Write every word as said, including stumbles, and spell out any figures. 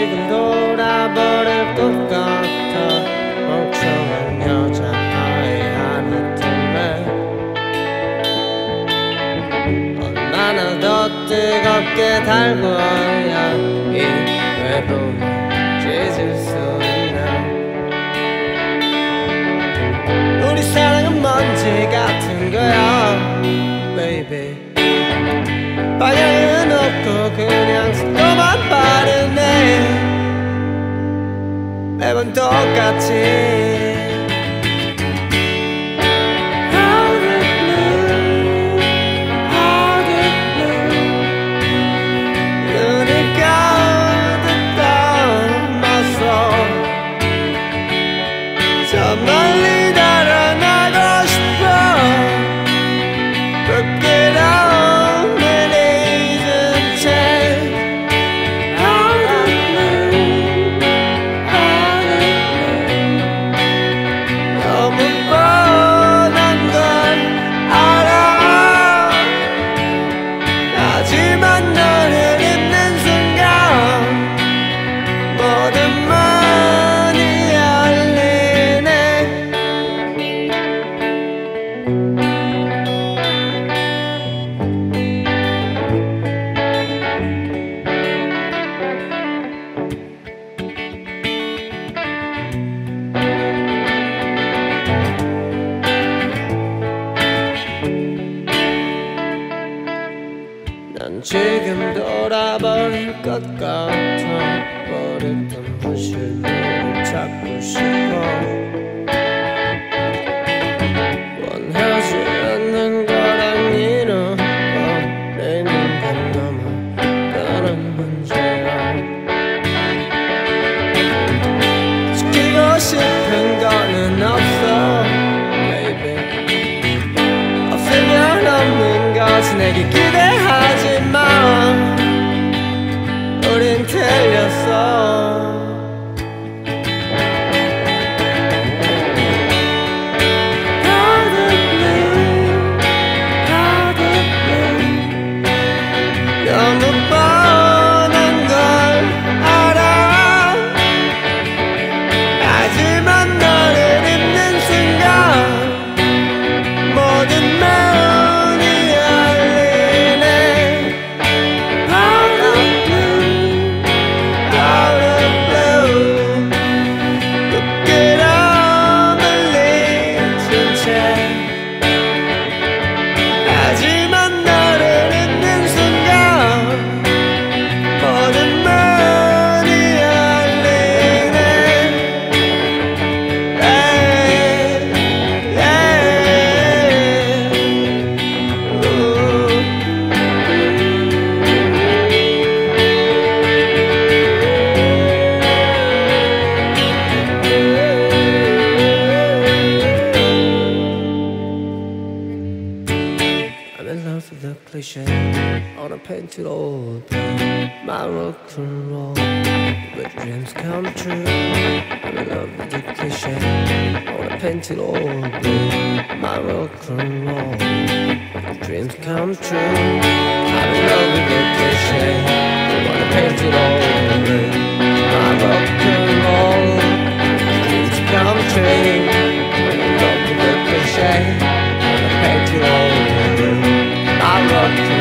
지금 돌아버릴 것 같아. 멍청한 여자 하얀 옷 때문에 얼마나 더 뜨겁게 달궈야 이 외로움을 찢을 수 있나. 우리 사랑은 먼지 같은 거야 baby. 방향은 없고 그냥 속도만 빠르네. 매번 똑같이 멀리 달아나고 싶어. Look it on an easy chance. Out of blue, out of blue. 너무 뻔한 건 알아. 하지만 너를 잊는 순간 모든 문이 열리네. 난 지금 돌아버릴 것 같아. 버렸던 부실을 찾고 싶어. 원하지 않는 거랑 잃어버리는 건 너무 다른 문제야. 지키고 싶은 거는 없어 baby. 없으면 없는 것이 내게 기대하지 마. 우린 틀렸어. 너무 뻔한 걸 알아. 하지만 너를 잊는 순간 모든 문이 열리네. Out of blue, out of blue. 부끄러움을 잊은 채. 하지만 너를 잊는 순간 모든 문이 열리네. 에이, 에이. 우. I'm in love with the cliche on a painted old building. My rock and roll where dreams come true. I'm in love with the cliche on a painted old building. My rock and roll where dreams come true. I'm in love with the cliche on a painted old building. My rock and roll where dreams come true. I'm in love with the cliche on a painted old building. I rock